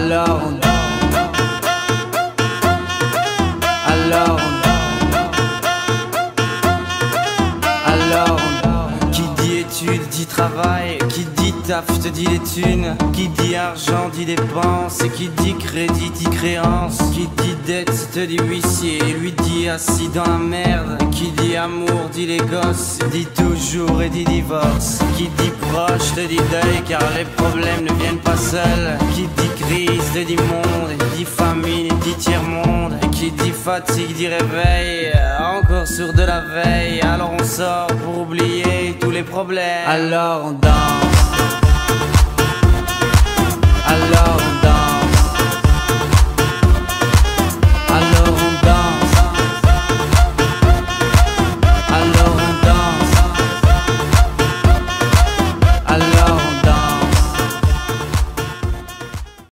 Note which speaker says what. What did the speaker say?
Speaker 1: Alors on qui dit études dit travail, qui dit taf te dit les thunes, qui dit argent dit dépenses, et qui dit crédit dit créance, qui dit dette te dit huissier, lui dit assis dans la merde, qui dit amour dit les gosses, dit toujours et dit divorce, qui dit proche te dit deuil car les problèmes ne viennent pas seuls, qui dit crise te dit monde, et dit famine dit tiers-monde, et qui dit fatigue dit réveil, encore sur de la veille, alors on sort pour oublier tous les problèmes. Alors on danse. Alors on danse.